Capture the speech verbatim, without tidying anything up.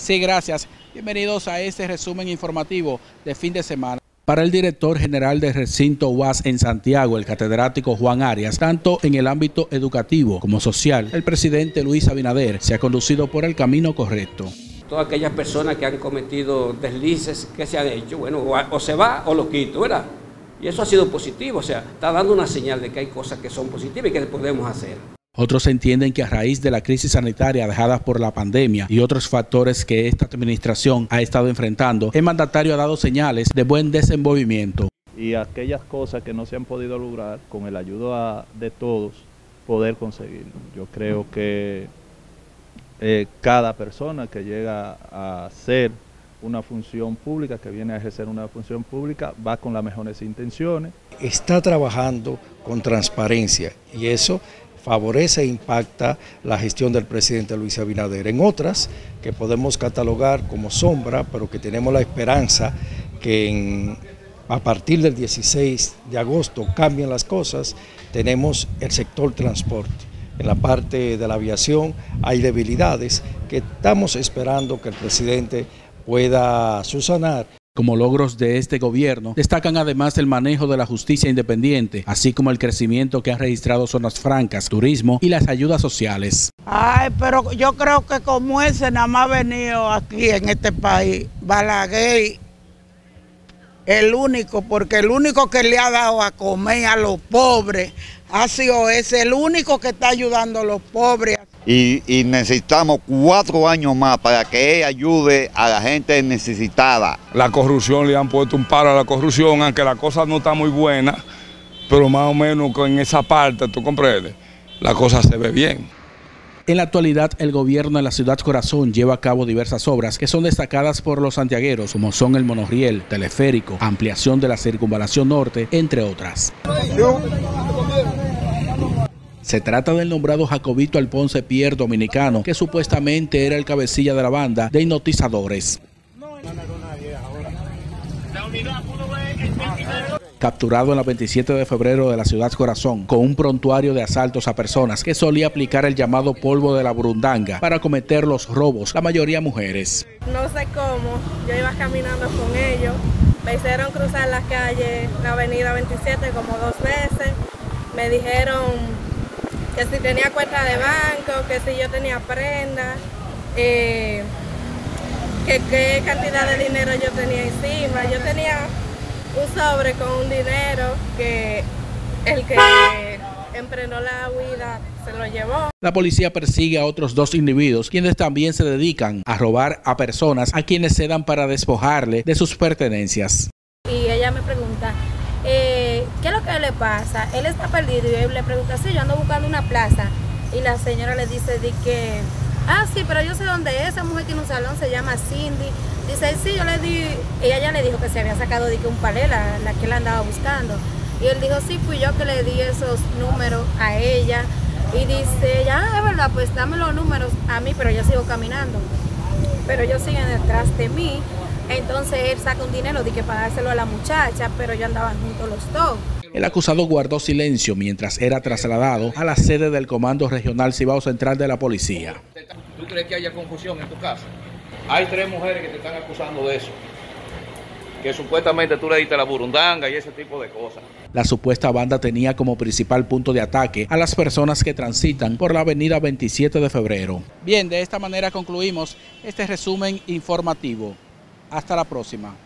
Sí, gracias. Bienvenidos a este resumen informativo de fin de semana. Para el director general del recinto U A S en Santiago, el catedrático Juan Arias, tanto en el ámbito educativo como social, el presidente Luis Abinader se ha conducido por el camino correcto. Todas aquellas personas que han cometido deslices que se han hecho, bueno, o, o se va o lo quito, ¿verdad? Y eso ha sido positivo, o sea, está dando una señal de que hay cosas que son positivas y que podemos hacer. Otros entienden que a raíz de la crisis sanitaria dejada por la pandemia y otros factores que esta administración ha estado enfrentando, el mandatario ha dado señales de buen desenvolvimiento. Y aquellas cosas que no se han podido lograr, con el ayuda de todos, poder conseguirlo. Yo creo que eh, cada persona que llega a hacer una función pública, que viene a ejercer una función pública, va con las mejores intenciones. Está trabajando con transparencia y eso favorece e impacta la gestión del presidente Luis Abinader. En otras que podemos catalogar como sombra, pero que tenemos la esperanza que en, a partir del dieciséis de agosto cambien las cosas, tenemos el sector transporte. En la parte de la aviación hay debilidades que estamos esperando que el presidente pueda subsanar. Como logros de este gobierno, destacan además el manejo de la justicia independiente, así como el crecimiento que han registrado zonas francas, turismo y las ayudas sociales. Ay, pero yo creo que como ese nada más ha venido aquí en este país, Balaguer, el único, porque el único que le ha dado a comer a los pobres ha sido ese, el único que está ayudando a los pobres. Y, y necesitamos cuatro años más para que él ayude a la gente necesitada. La corrupción, le han puesto un paro a la corrupción, aunque la cosa no está muy buena, pero más o menos en esa parte, ¿tú comprendes? La cosa se ve bien. En la actualidad, el gobierno de la ciudad Corazón lleva a cabo diversas obras que son destacadas por los santiagueros, como son el monorriel, teleférico, ampliación de la circunvalación norte, entre otras. Se trata del nombrado Jacobito Alponce Pierre dominicano, que supuestamente era el cabecilla de la banda de hipnotizadores. Capturado en la veintisiete de febrero de la ciudad Corazón con un prontuario de asaltos a personas que solía aplicar el llamado polvo de la burundanga para cometer los robos, la mayoría mujeres. No sé cómo, yo iba caminando con ellos, me hicieron cruzar la calle, la avenida veintisiete como dos veces, me dijeron que si tenía cuenta de banco, que si yo tenía prenda, eh, que qué cantidad de dinero yo tenía encima. Yo tenía un sobre con un dinero que el que emprendió la huida se lo llevó. La policía persigue a otros dos individuos, quienes también se dedican a robar a personas a quienes se dan para despojarle de sus pertenencias. Y ella me pregunta, Eh, ¿qué es lo que le pasa? Él está perdido y él le pregunta, sí, yo ando buscando una plaza. Y la señora le dice de que, ah, sí, pero yo sé dónde es, esa mujer tiene un salón, se llama Cindy. Dice, sí, yo le di, ella ya le dijo que se había sacado de que un palé, la, la que él andaba buscando. Y él dijo, sí, fui yo que le di esos números a ella. Y dice ella, ah, es verdad, pues dame los números a mí, pero yo sigo caminando. Pero ellos siguen detrás de mí. Entonces él saca un dinero de que para dárselo a la muchacha, pero ya andaban juntos los dos. El acusado guardó silencio mientras era trasladado a la sede del Comando Regional Cibao Central de la Policía. ¿Tú crees que haya confusión en tu casa? Hay tres mujeres que te están acusando de eso, que supuestamente tú le diste la burundanga y ese tipo de cosas. La supuesta banda tenía como principal punto de ataque a las personas que transitan por la avenida veintisiete de febrero. Bien, de esta manera concluimos este resumen informativo. Hasta la próxima.